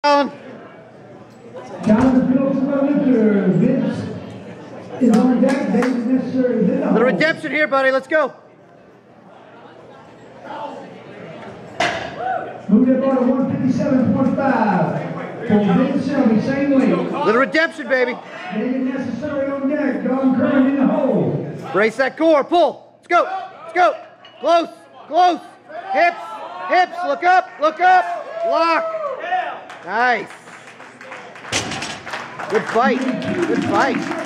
Collin. The redemption here, buddy. Let's go. Moved up on 157.5. Same weight. Little redemption, baby. Anything necessary on deck. John Curran in the hole. Brace that core. Pull. Let's go. Let's go. Close. Close. Hips. Hips. Look up. Look up. Lock. Nice. Good fight. Good fight.